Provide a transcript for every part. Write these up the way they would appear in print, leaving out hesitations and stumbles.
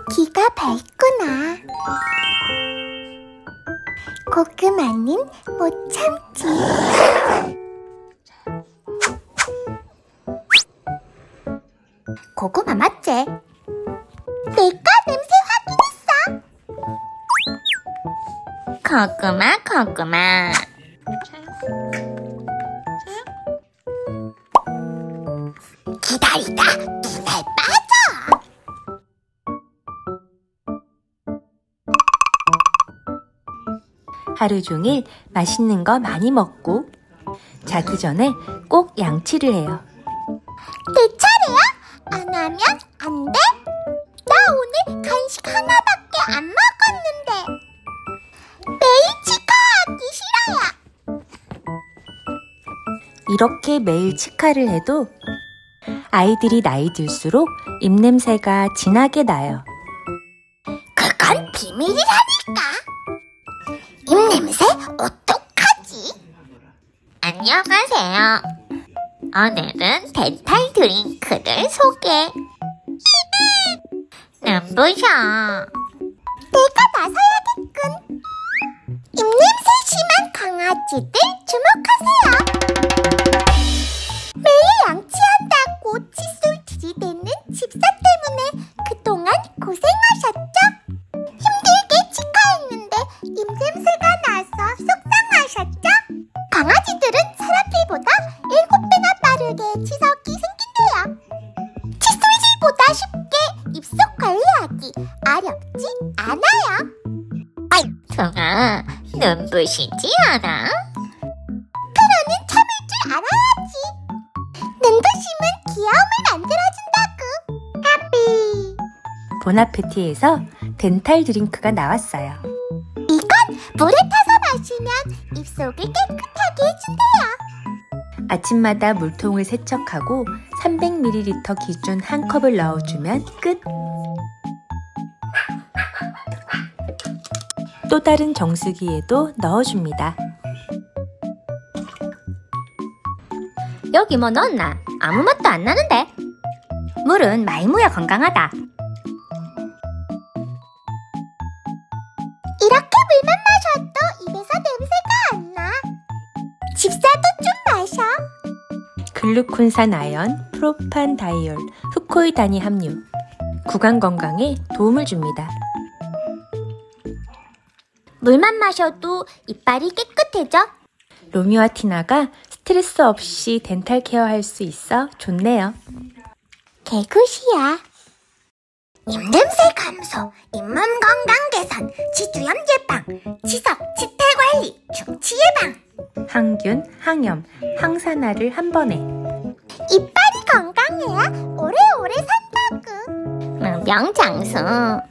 기가 밝구나. 고구마는 못 참지. 고구마 맞지? 내가 냄새 확인했어. 고구마. 기다리다 눈에 빠져. 하루 종일 맛있는 거 많이 먹고 자기 전에 꼭 양치를 해요. 내 차례야? 안 하면 안 돼? 나 오늘 간식 하나밖에 안 먹었는데. 매일 치과하기 싫어요. 이렇게 매일 치카를 해도 아이들이 나이 들수록 입냄새가 진하게 나요. 그건 비밀이라니까. 입냄새 어떡하지? 안녕하세요. 오늘은 덴탈 드링크를 소개. 눈부셔. 내가 나서야겠군. 입냄새 심한 강아지들 주목하세요. 매일 양치한다고 칫솔 들이대는 집사 때문에 그동안 고생하셨죠? 힘들게 치과했는데 입냄새가 나서 속상하셨죠? 강아지들은 사람들보다 7배나 빠르게 치석이 생긴대요. 칫솔질보다 쉽게 입속 관리하기 어렵지 않아요. 정아, 눈부시지 않아? 그러는 참을 줄 알아야지. 눈부심은 귀여움을 만들어준다고. 하피. 보나페티에서 덴탈 드링크가 나왔어요. 이건 물에 타서 마시면 입속을 깨끗하게 해준대요. 아침마다 물통을 세척하고 300ml 기준 한 컵을 넣어주면 끝! 또 다른 정수기에도 넣어줍니다. 여기 뭐 넣었나? 아무 맛도 안 나는데? 물은 말무야 건강하다. 이렇게 물만 마셔도 입에서 냄새가 안 나. 집사도 좀 마셔. 글루콘산 아연, 프로판 다이올, 후코이단이 함유. 구강 건강에 도움을 줍니다. 물만 마셔도 이빨이 깨끗해져? 로미와 티나가 스트레스 없이 덴탈 케어할 수 있어 좋네요. 개굿이야. 입냄새 감소, 잇몸 건강 개선, 치주염 예방, 치석, 치태 관리, 충치 예방. 항균, 항염, 항산화를 한 번에. 이빨이 건강해야 오래오래 산다고. 명장수.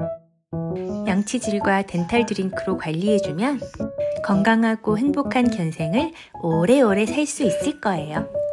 양치질과 덴탈 드링크로 관리해주면 건강하고 행복한 견생을 오래오래 살 수 있을 거예요.